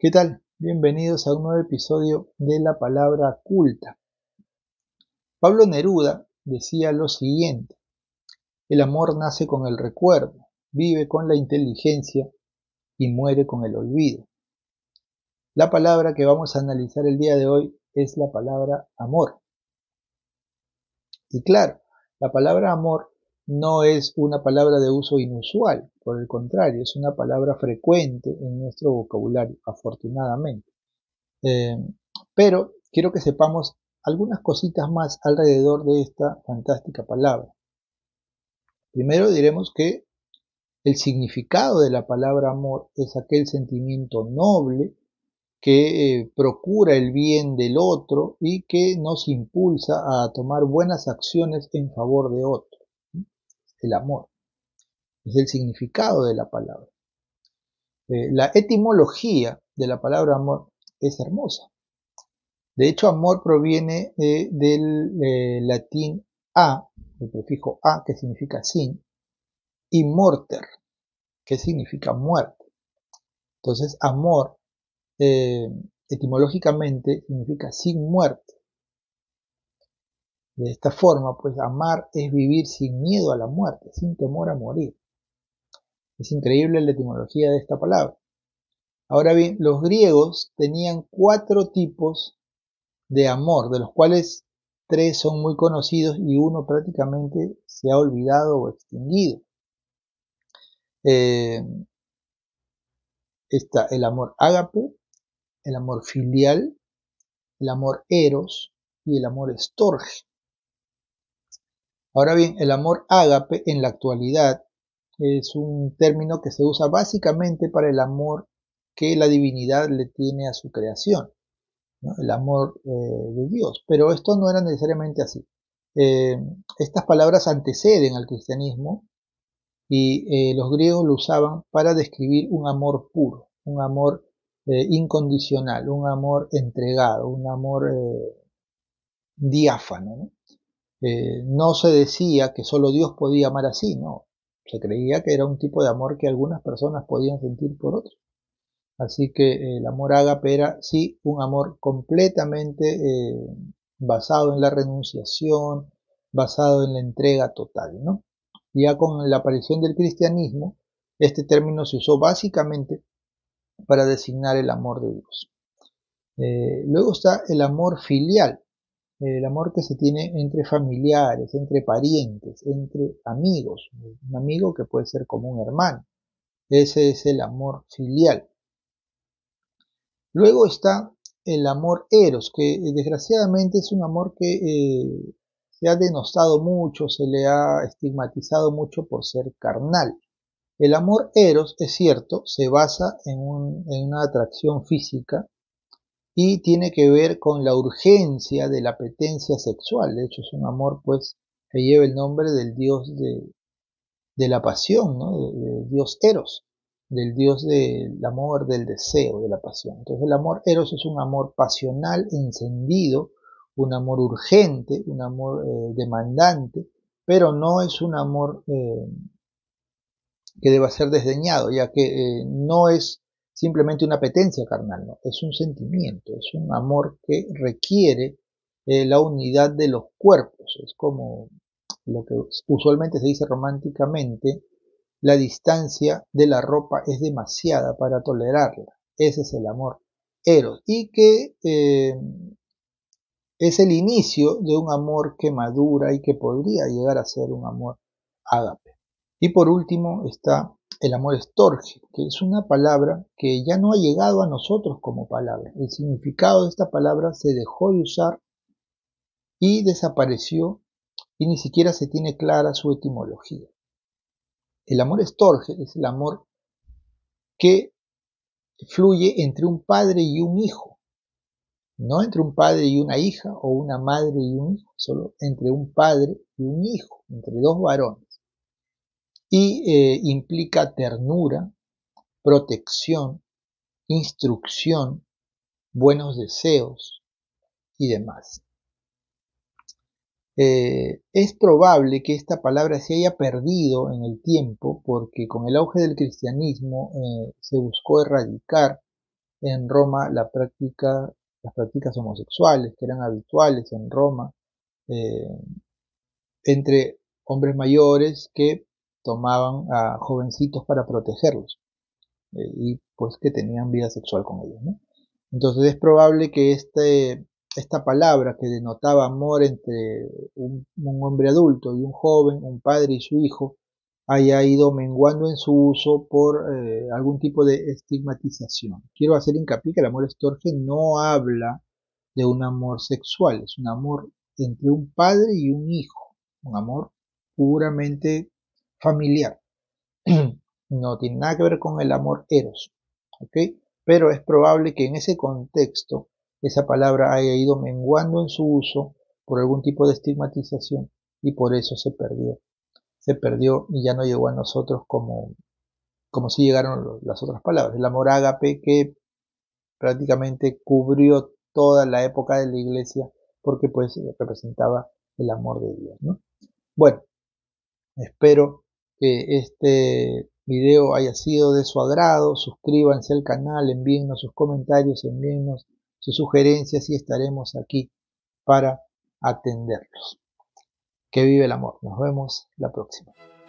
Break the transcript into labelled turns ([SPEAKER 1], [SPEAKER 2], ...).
[SPEAKER 1] ¿Qué tal? Bienvenidos a un nuevo episodio de La Palabra Culta. Pablo Neruda decía lo siguiente: el amor nace con el recuerdo, vive con la inteligencia y muere con el olvido. La palabra que vamos a analizar el día de hoy es la palabra amor. Y claro, la palabra amor no es una palabra de uso inusual, por el contrario, es una palabra frecuente en nuestro vocabulario, afortunadamente. Eh, pero quiero que sepamos algunas cositas más alrededor de esta fantástica palabra. Primero diremos que el significado de la palabra amor es aquel sentimiento noble que procura el bien del otro y que nos impulsa a tomar buenas acciones en favor de otro. El amor es el significado de la palabra. La etimología de la palabra amor es hermosa. De hecho, amor proviene del latín a, el prefijo a, que significa sin, y morter, que significa muerte. Entonces, amor etimológicamente significa sin muerte. De esta forma, pues amar es vivir sin miedo a la muerte, sin temor a morir. Es increíble la etimología de esta palabra. Ahora bien, los griegos tenían 4 tipos de amor, de los cuales 3 son muy conocidos y uno prácticamente se ha olvidado o extinguido. Está el amor ágape, el amor filial, el amor eros y el amor estorge. Ahora bien, el amor ágape en la actualidad es un término que se usa básicamente para el amor que la divinidad le tiene a su creación, ¿no? El amor de Dios, pero esto no era necesariamente así. Estas palabras anteceden al cristianismo y los griegos lo usaban para describir un amor puro, un amor incondicional, un amor entregado, un amor diáfano, ¿no? No se decía que solo Dios podía amar así, no. Se creía que era un tipo de amor que algunas personas podían sentir por otros. Así que el amor ágape era sí un amor completamente basado en la renunciación, basado en la entrega total, ¿no? Ya con la aparición del cristianismo, este término se usó básicamente para designar el amor de Dios. Luego está el amor filial, el amor que se tiene entre familiares, entre parientes, entre amigos, un amigo que puede ser como un hermano. Ese es el amor filial. Luego está el amor eros, que desgraciadamente es un amor que se ha denostado mucho, se le ha estigmatizado mucho por ser carnal. El amor eros, es cierto, se basa en una atracción física y tiene que ver con la urgencia de la apetencia sexual. De hecho, es un amor pues que lleva el nombre del dios de la pasión, ¿no? Del dios Eros, del dios del amor, del deseo, de la pasión. Entonces el amor Eros es un amor pasional, encendido, un amor urgente, un amor demandante, pero no es un amor que deba ser desdeñado, ya que no es simplemente una apetencia carnal, no, es un sentimiento, es un amor que requiere la unidad de los cuerpos, es como lo que usualmente se dice románticamente, la distancia de la ropa es demasiada para tolerarla, ese es el amor eros, y que es el inicio de un amor que madura y que podría llegar a ser un amor ágape. Y por último está el amor estorge, que es una palabra que ya no ha llegado a nosotros como palabra. El significado de esta palabra se dejó de usar y desapareció y ni siquiera se tiene clara su etimología. El amor estorge es el amor que fluye entre un padre y un hijo, no entre un padre y una hija o una madre y un hijo, solo entre un padre y un hijo, entre dos varones. Y implica ternura, protección, instrucción, buenos deseos y demás. Es probable que esta palabra se haya perdido en el tiempo porque con el auge del cristianismo se buscó erradicar en Roma las prácticas homosexuales que eran habituales en Roma, entre hombres mayores que tomaban a jovencitos para protegerlos, y pues que tenían vida sexual con ellos, ¿no? Entonces es probable que esta palabra que denotaba amor entre un hombre adulto y un joven, un padre y su hijo, haya ido menguando en su uso por algún tipo de estigmatización. Quiero hacer hincapié que el amor estorge no habla de un amor sexual, es un amor entre un padre y un hijo, un amor puramente familiar. No tiene nada que ver con el amor eros, ¿ok? Pero es probable que en ese contexto esa palabra haya ido menguando en su uso por algún tipo de estigmatización y por eso se perdió y ya no llegó a nosotros como si llegaron las otras palabras. El amor ágape que prácticamente cubrió toda la época de la iglesia porque pues representaba el amor de Dios, ¿no? Bueno, espero que este video haya sido de su agrado. Suscríbanse al canal, envíennos sus comentarios, envíennos sus sugerencias y estaremos aquí para atenderlos. Que vive el amor. Nos vemos la próxima.